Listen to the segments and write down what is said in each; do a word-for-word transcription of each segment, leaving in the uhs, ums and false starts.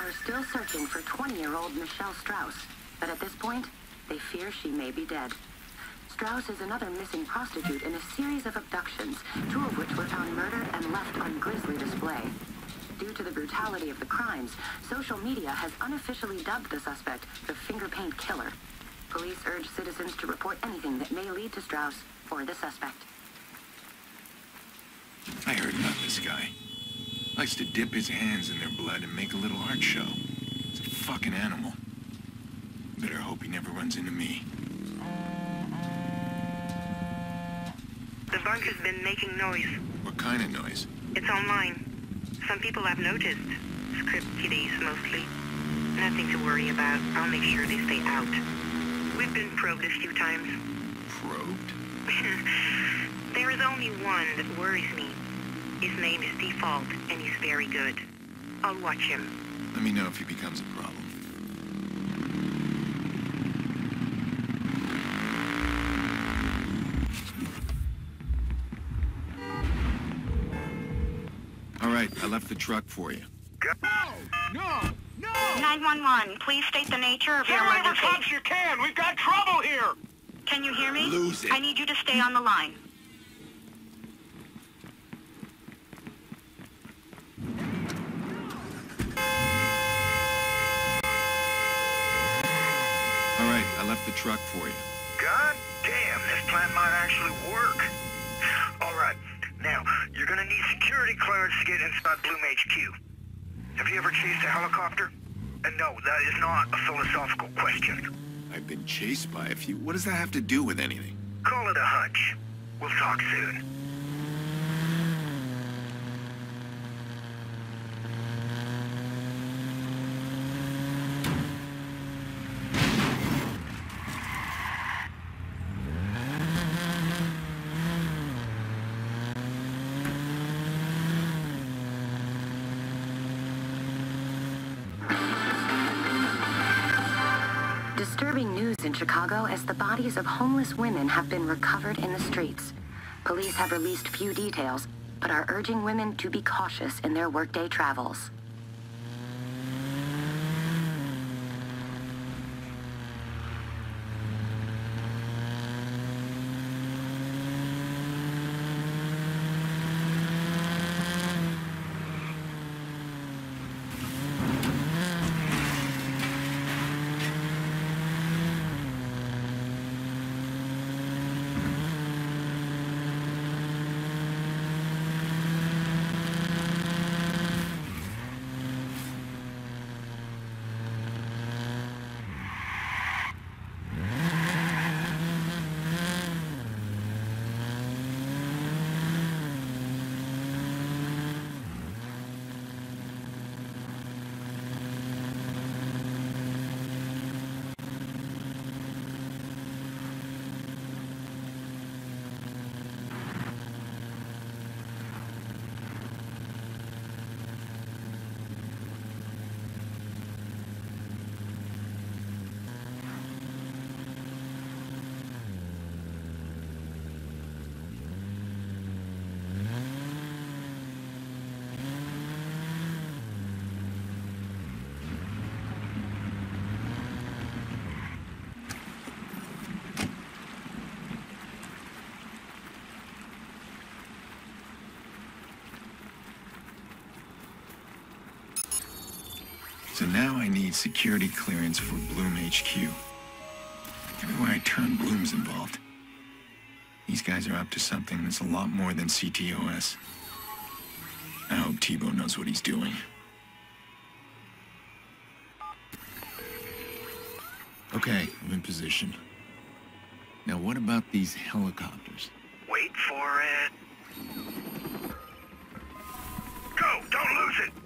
are still searching for twenty-year-old Michelle Strauss, but at this point, they fear she may be dead. Strauss is another missing prostitute in a series of abductions, two of which were found murdered and left on grisly display. Due to the brutality of the crimes, social media has unofficially dubbed the suspect the Finger Paint Killer. Police urge citizens to report anything that may lead to Strauss or the suspect. I heard about this guy. Likes to dip his hands in their blood and make a little art show. He's a fucking animal. Better hope he never runs into me. The bunker's been making noise. What kind of noise? It's online. Some people have noticed. Script kiddies, mostly. Nothing to worry about. I'll make sure they stay out. We've been probed a few times. Probed? There is only one that worries me. His name is Default, and he's very good. I'll watch him. Let me know if he becomes a problem. All right, I left the truck for you. No! No! No! nine one one, please state the nature of your Get whatever emergency. cops you can! We've got trouble here! Can you hear me? Lose it. I need you to stay on the line. All right, I left the truck for you. God damn, this plan might actually work. All right, now, you're gonna need security clearance to get inside Bloom H Q. Have you ever chased a helicopter? And no, that is not a philosophical question. I've been chased by a few. What does that have to do with anything? Call it a hunch. We'll talk soon. Disturbing news in Chicago as the bodies of homeless women have been recovered in the streets. Police have released few details, but are urging women to be cautious in their workday travels. So now I need security clearance for Bloom H Q. Everywhere I turn, Bloom's involved. These guys are up to something that's a lot more than C T O S. I hope Tebow knows what he's doing. Okay, I'm in position. Now what about these helicopters? Wait for it. Go! Don't lose it!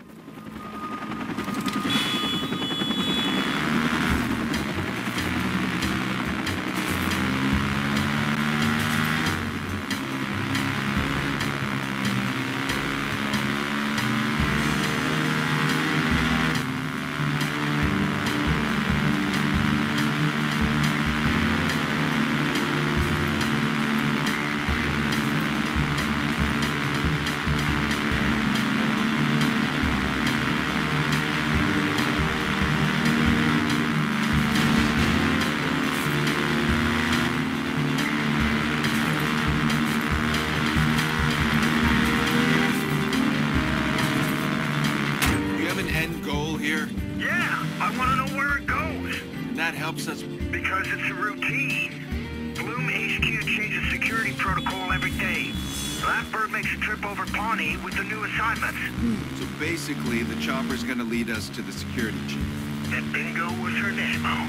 that helps us? Because it's a routine. Bloom H Q changes security protocol every day. Blackbird makes a trip over Pawnee with the new assignments. So basically, the chopper's gonna lead us to the security chief. And bingo was her name.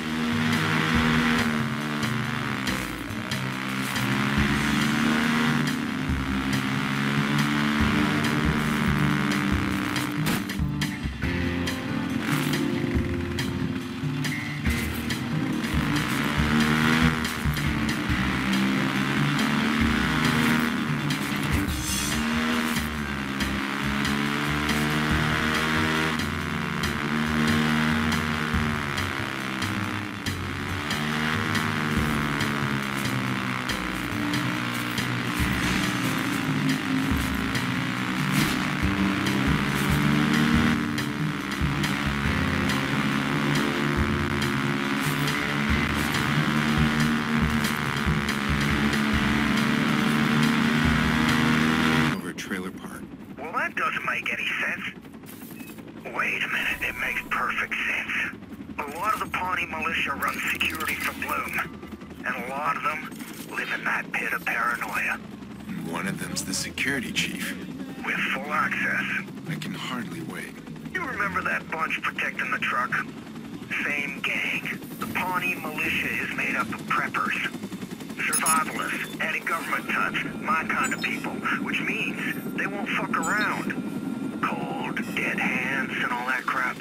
One of them's the security chief. With full access. I can hardly wait. You remember that bunch protecting the truck? Same gang. The Pawnee militia is made up of preppers. Survivalists, anti-government types, my kind of people. Which means they won't fuck around. Cold, dead hands, and all that crap.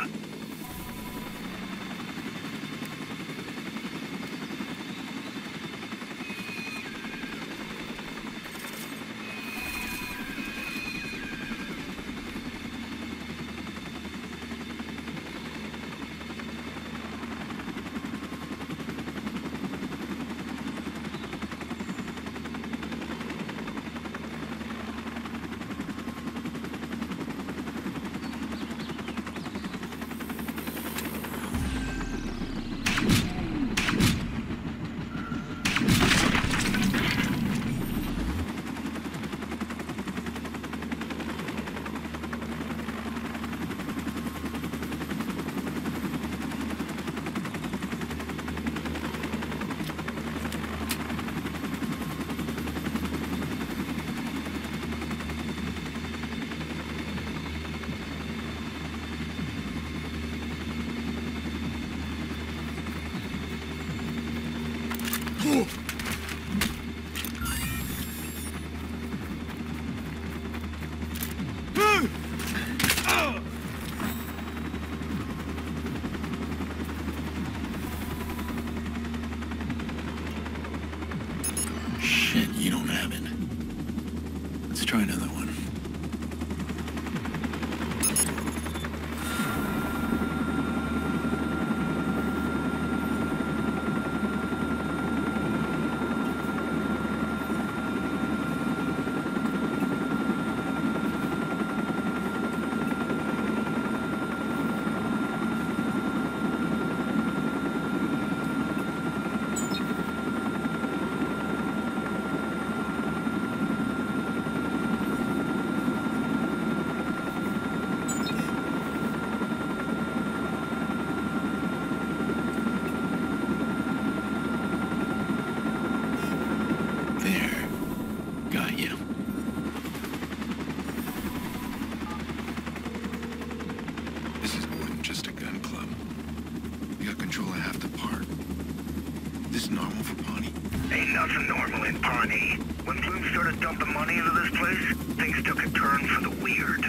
Shit, you don't have it. Let's try another one. Nothing normal in Pawnee. When Bloom started dumping money into this place, things took a turn for the weird.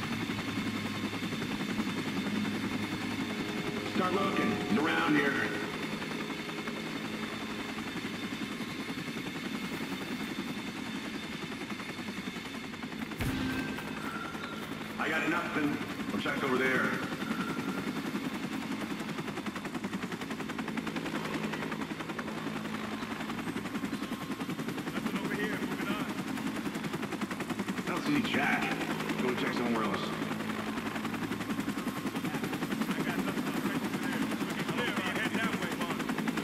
Start looking. He's around here. I got nothing. I'll check over there. Nothing over here. Moving on. I don't see Jack. Go check somewhere else. I got nothing. I'll check over there. Looking clear. I'll head that way, Bond.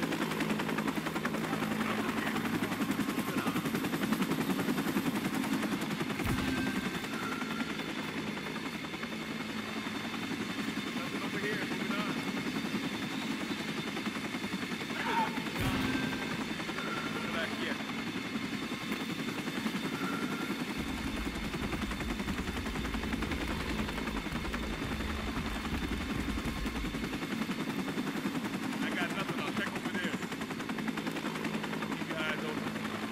Nothing over here. Moving on. Back here. I got nothing. I'll check over there. Keep your eyes open.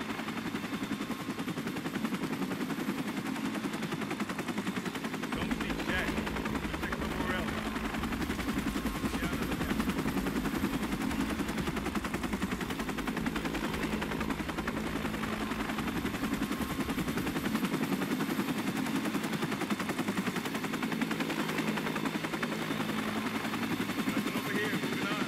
Don't see Jack. Check somewhere else. Be on the lookout. Nothing over here. Moving on.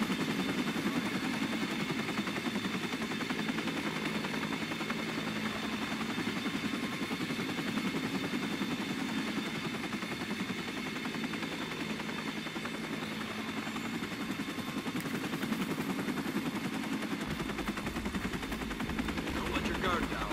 Don't let your guard down.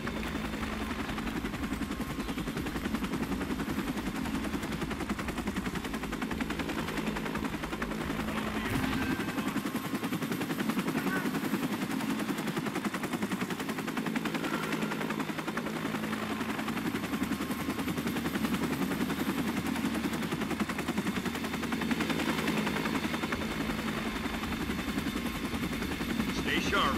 Stay sharp.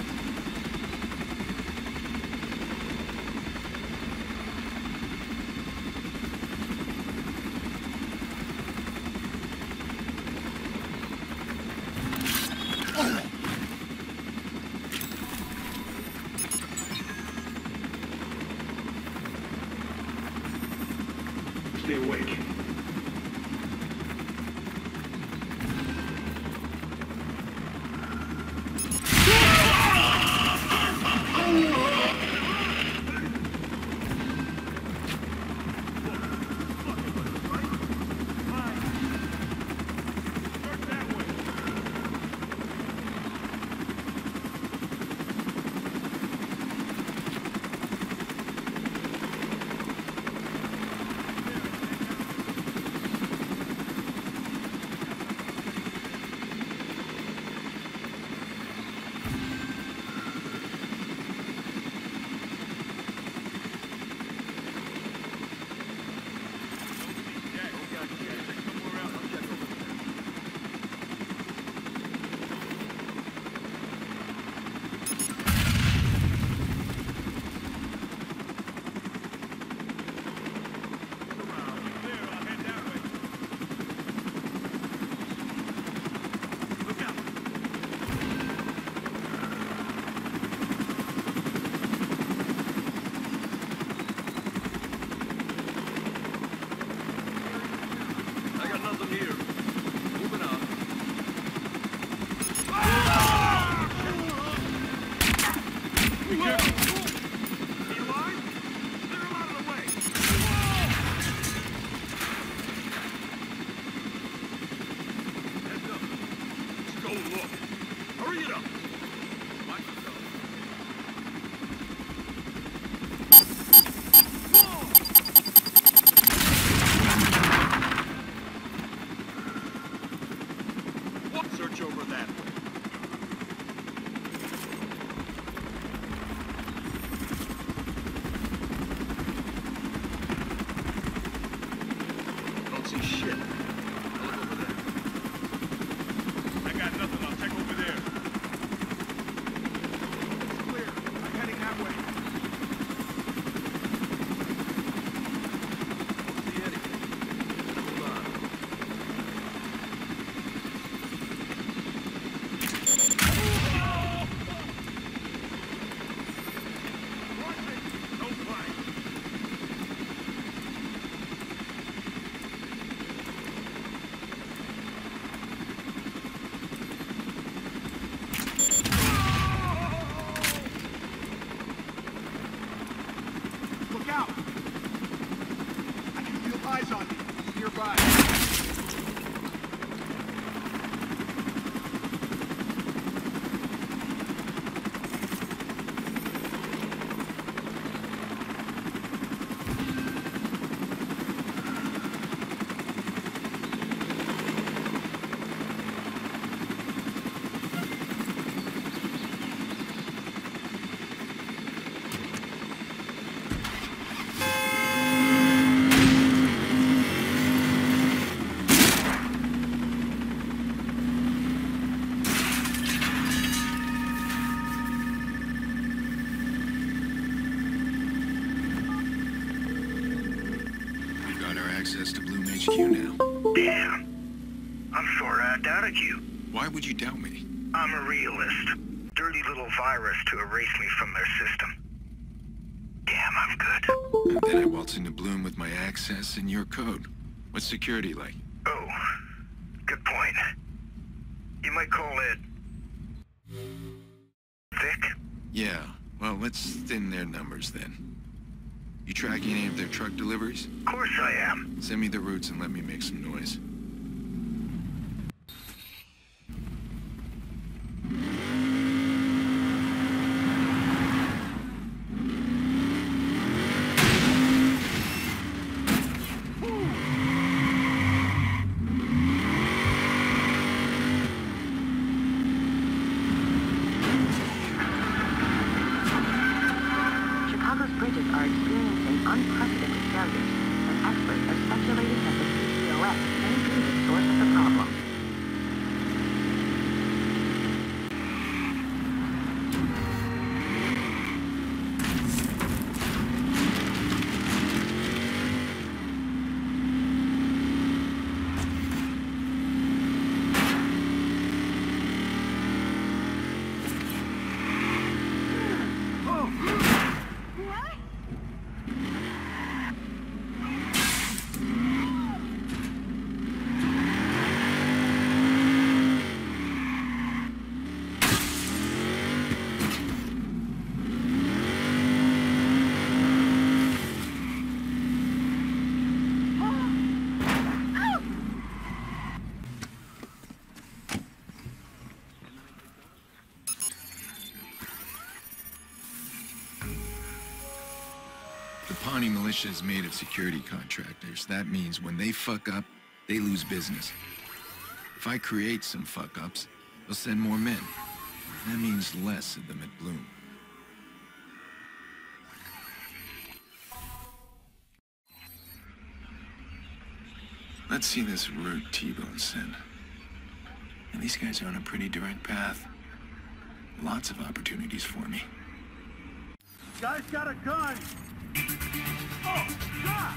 Stay awake. Start that way. H Q now. Damn. I'm sorry I doubted you. Why would you doubt me? I'm a realist. Dirty little virus to erase me from their system. Damn, I'm good. And then I waltz into Bloom with my access and your code. What's security like? Oh, good point. You might call it... thick? Yeah, well, let's thin their numbers then. You tracking any of their truck deliveries? Of course I am. Send me the routes and let me make some noise. Bridges are experiencing unprecedented failures, and experts are speculating that the CtOS may be the source of the problem. The Pawnee militia is made of security contractors. That means when they fuck up, they lose business. If I create some fuck-ups, they'll send more men. That means less of them at Bloom. Let's see this route T-Bone sent. And these guys are on a pretty direct path. Lots of opportunities for me. Guy's got a gun! Oh, God!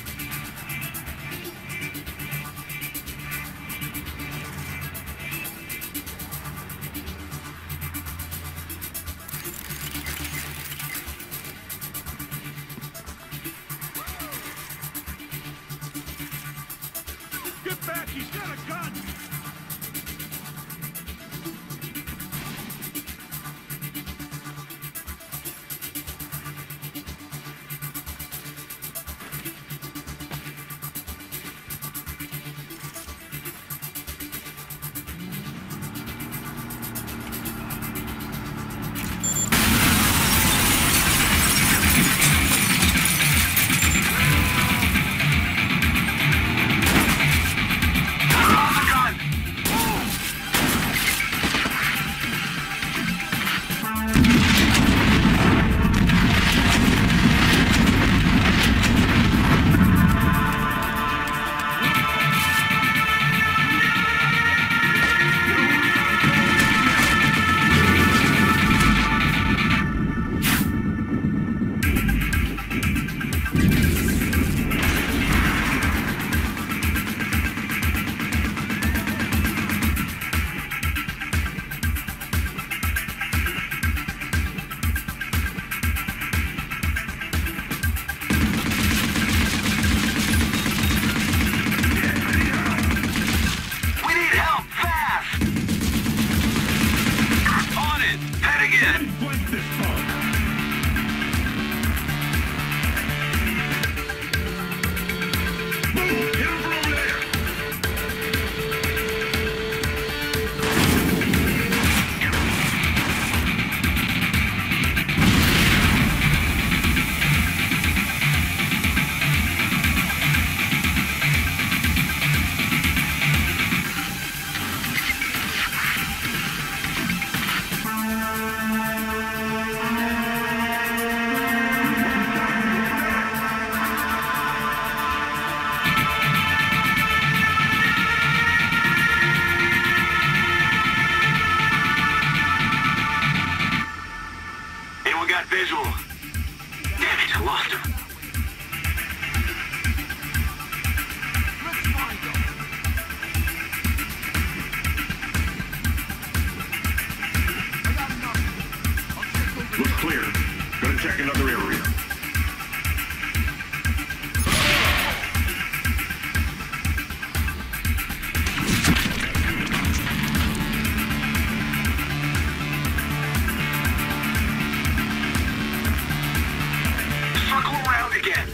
Get back! He's got a gun! On the gun! checking other area. Circle around again.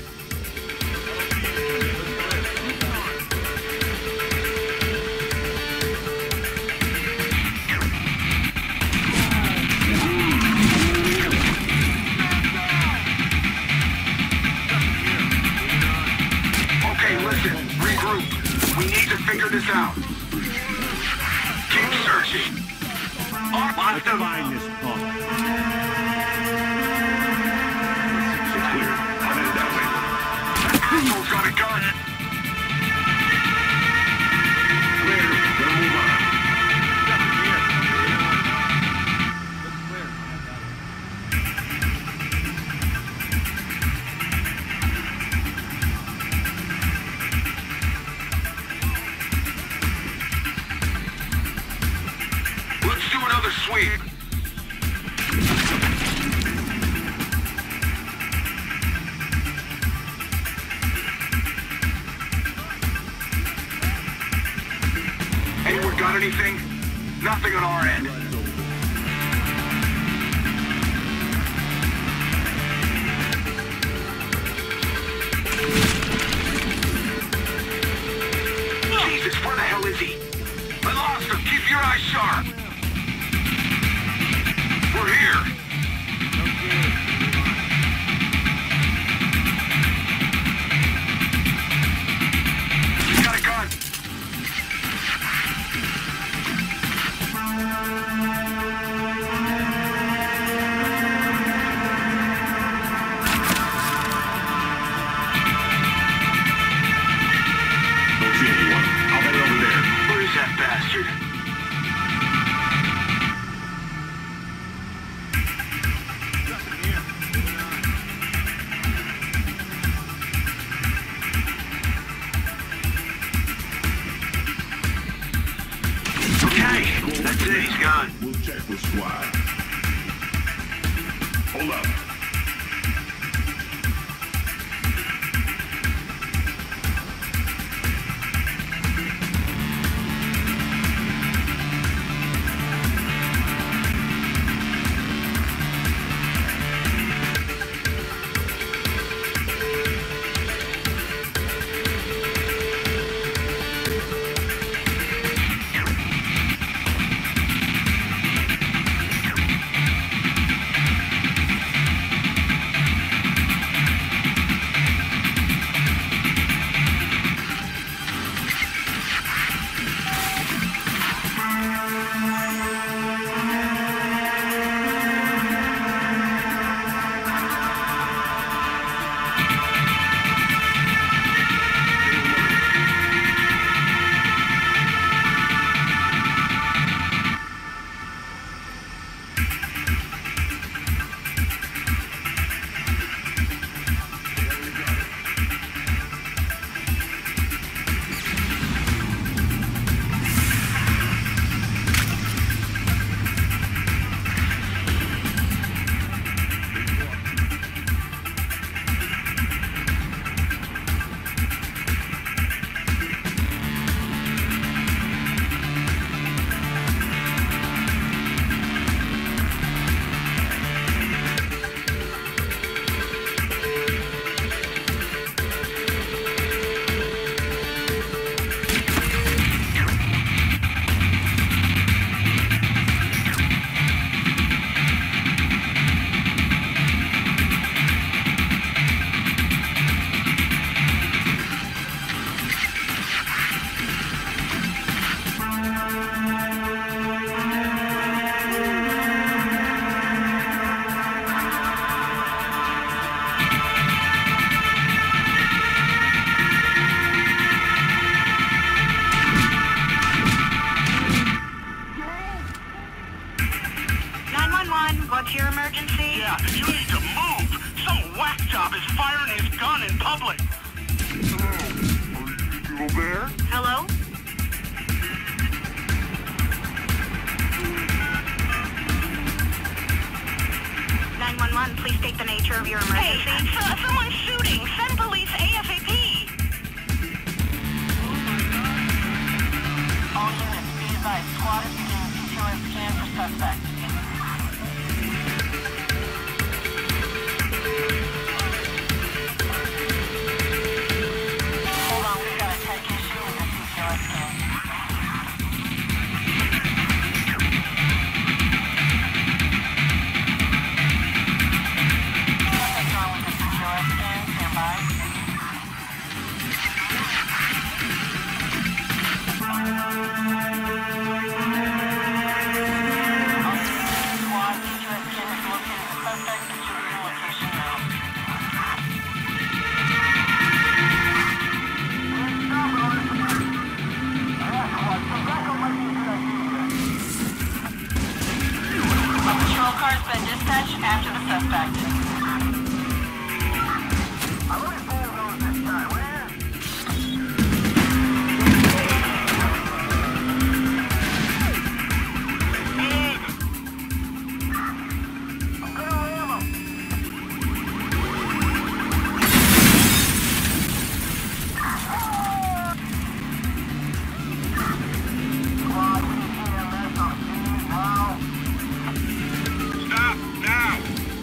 Figure this out. Keep searching. Let's find this pump. It's clear. I'm headed that way. That asshole's got a gun. Clear. Gonna move on. Sweep. Anyone got anything? Nothing on our end. Jesus, where the hell is he? I lost him. Keep your eyes sharp. We're here. He's got a gun. Don't see anyone. I'll head over there. Where is that bastard? That's it, he's gone. We'll check the squad. Hold up. What's your emergency? Yeah, you need to move. Some whack job is firing his gun in public. Hello? Are you there? Hello? nine one one. one, please state the nature of your emergency. Hey, so, someone's shooting! Send police ASAP! All units, be advised. Squad is beginning C T O S scan for suspect. Hold on, we've got a tech issue with the C T O S scan. Something's wrong with the C T O S scan. Stand by. Patrol car's been dispatched after the suspect. Stop, now!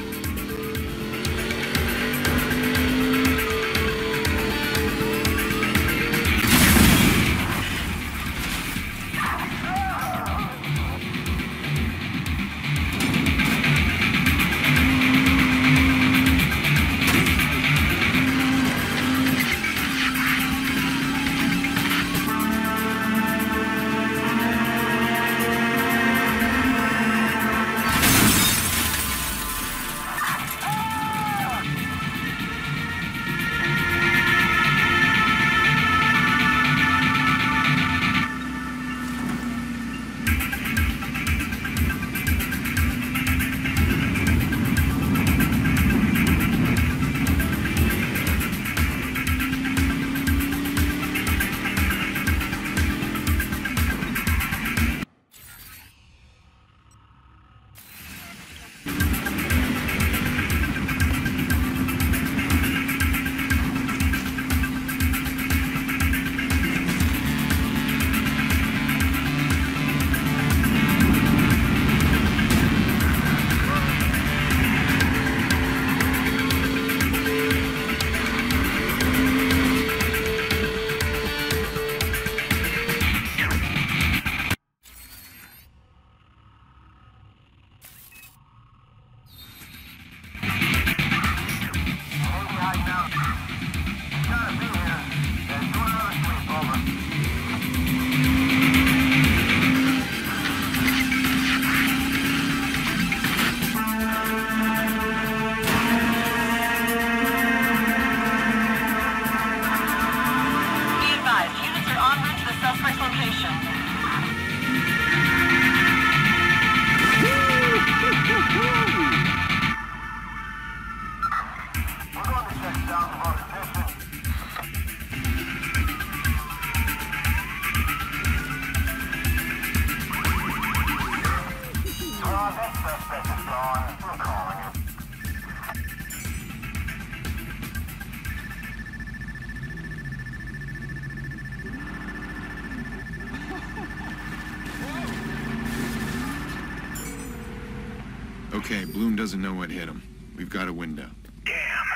Okay, Bloom doesn't know what hit him. We've got a window. Damn.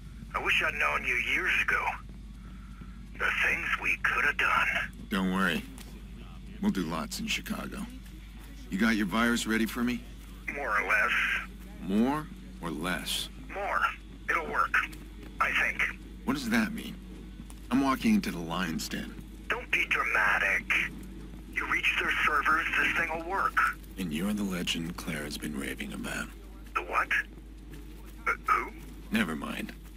I wish I'd known you years ago. The things we could have done. Don't worry. We'll do lots in Chicago. You got your virus ready for me? More or less. More or less? More. It'll work. I think. What does that mean? I'm walking into the lion's den. Don't be dramatic. You reach their servers, this thing will work. And you're the legend Claire has been raving about. The what? Uh, who? Never mind.